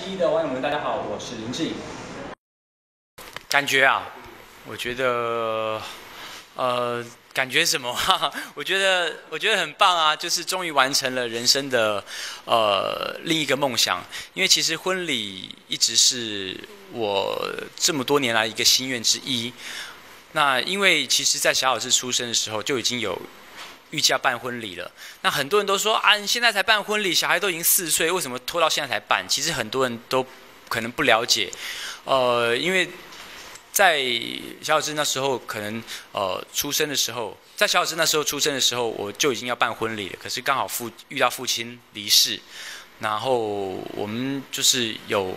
1的网友们，大家好，我是林志颖。感觉啊，我觉得，感觉什么啊？我觉得很棒啊，就是终于完成了人生的另一个梦想。因为其实婚礼一直是我这么多年来一个心愿之一。那因为其实，在小小志出生的时候就已经有预计要办婚礼了。那很多人都说啊，你现在才办婚礼，小孩都已经4岁，为什么拖到现在才办？其实很多人都可能不了解，因为在小小志那时候可能出生的时候，在小小志那时候出生的时候，我就已经要办婚礼了。可是刚好遇到父亲离世，然后我们就是有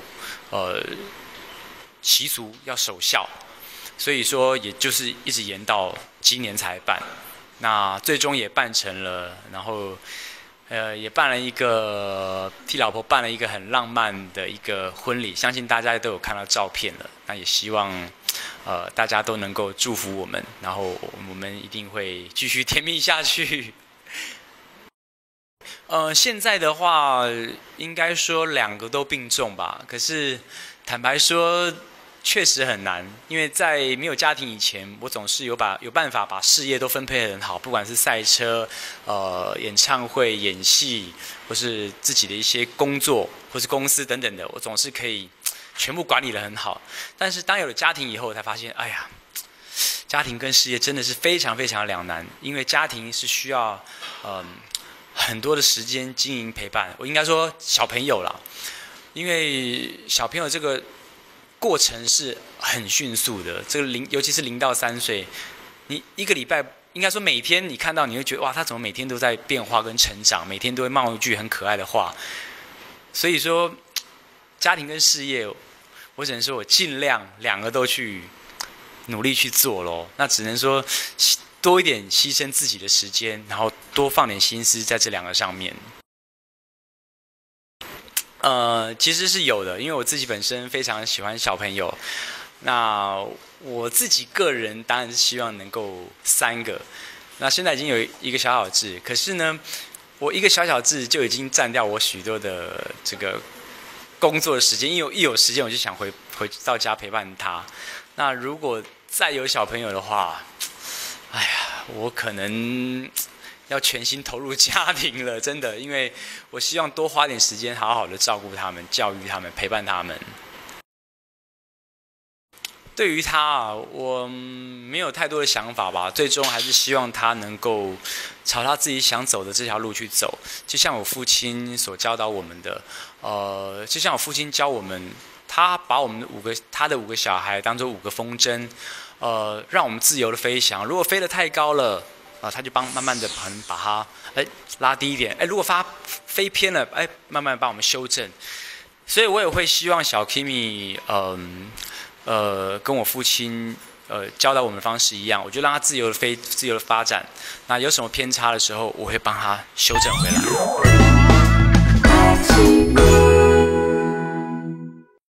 习俗要守孝，所以说也就是一直延到今年才办。那最终也办成了，然后也办了一个替老婆办了一个很浪漫的一个婚礼，相信大家都有看到照片了。那也希望大家都能够祝福我们，然后我们一定会继续甜蜜下去。现在的话，应该说2个都并重吧。可是坦白说，确实很难，因为在没有家庭以前，我总是有办法把事业都分配得很好，不管是赛车、演唱会、演戏，或是自己的一些工作，或是公司等等的，我总是可以全部管理得很好。但是当有了家庭以后，我才发现，哎呀，家庭跟事业真的是非常非常两难，因为家庭是需要很多的时间经营陪伴。我应该说小朋友啦，因为小朋友这个过程是很迅速的，这个尤其是0到3岁，你1个礼拜，应该说每天你看到，你会觉得哇，他怎么每天都在变化跟成长，每天都会冒一句很可爱的话。所以说，家庭跟事业，我只能说我尽量2个都去努力去做咯。那只能说多一点牺牲自己的时间，然后多放点心思在这2个上面。其实是有的，因为我自己本身非常喜欢小朋友。那我自己个人当然是希望能够3个。那现在已经有一个小小志，可是呢，我一个小小志就已经占掉我许多的这个工作的时间。因为一有时间我就想回到家陪伴他。那如果再有小朋友的话，哎呀，我可能要全心投入家庭了，真的，因为我希望多花点时间，好好的照顾他们、教育他们、陪伴他们。对于他啊，我没有太多的想法吧，最终还是希望他能够朝他自己想走的这条路去走。就像我父亲所教导我们的，就像我父亲教我们，他把我们他的5个小孩当作5个风筝，让我们自由的飞翔。如果飞得太高了，他就慢慢的把它拉低一点，如果飞偏了，慢慢帮我们修正。所以我也会希望小 Kimi 跟我父亲教导我们的方式一样，我就让他自由的飞，自由的发展。那有什么偏差的时候，我会帮他修正回来。